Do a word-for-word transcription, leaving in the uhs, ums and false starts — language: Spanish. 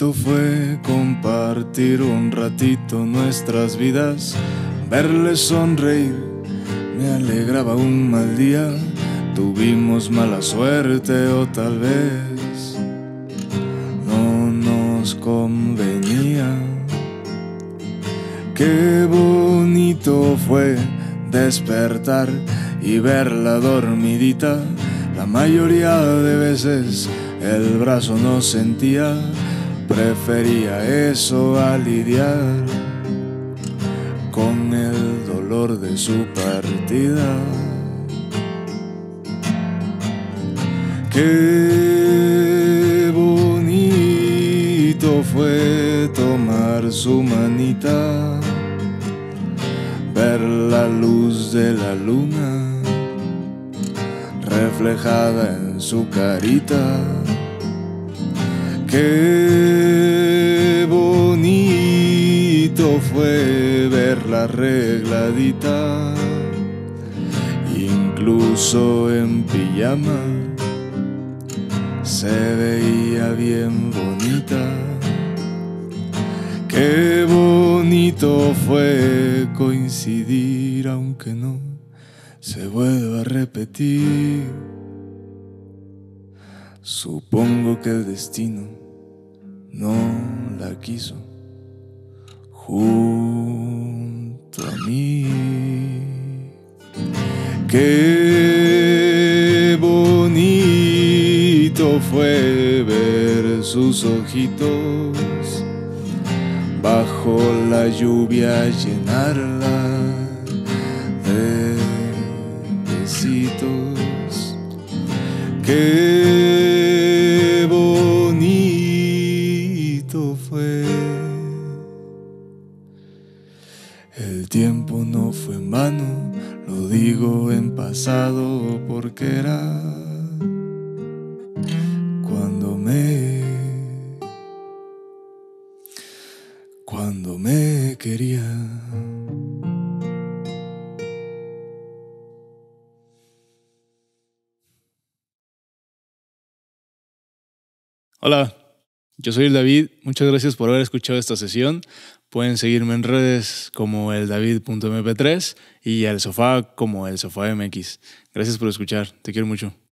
bonito fue compartir un ratito nuestras vidas, verle sonreír me alegraba un mal día. Tuvimos mala suerte o tal vez no nos convenía. Qué bonito fue despertar y verla dormidita. La mayoría de veces el brazo no sentía, prefería eso a lidiar con el dolor de su partida. Qué bonito fue tomar su manita, ver la luz de la luna reflejada en su carita. Qué bonito fue verla arregladita, incluso en pijama se veía bien bonita. Qué bonito fue coincidir, aunque no se vuelva a repetir. Supongo que el destino no la quiso junto a mí. Qué bonito fue ver sus ojitos bajo la lluvia, llenarla de besitos. Qué bonito fue. El tiempo no fue en vano, lo digo en pasado porque era cuando me cuando me quería. Hola, yo soy el David, muchas gracias por haber escuchado esta sesión. Pueden seguirme en redes como el david punto eme pe tres y el sofá como el sofá eme equis. Gracias por escuchar, te quiero mucho.